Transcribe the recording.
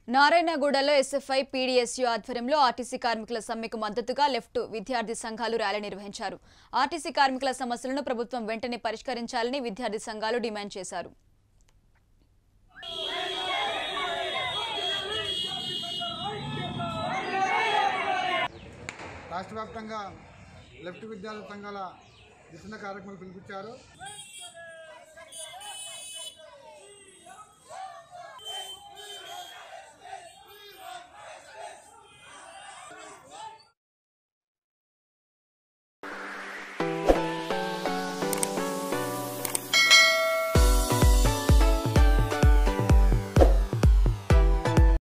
నారాయణగూడలో SFI PDSU ఆధ్వర్యంలో RTC కార్మికుల సమ్మెకు మద్దతుగా లెఫ్ట్ విద్యార్థి సంఘాలు ర్యాలీ నిర్వహించారు. ఆర్టీసీ కార్మికుల సమస్యలను ప్రభుత్వం వెంటనే పరిష్కరించాలని విద్యార్థి సంఘాలు డిమాండ్ చేశారు. రాష్ట్రవ్యాప్తంగా లెఫ్ట్ విద్యార్థి సంఘాల నిరసన కార్యక్రమాలు పిలిపించారు.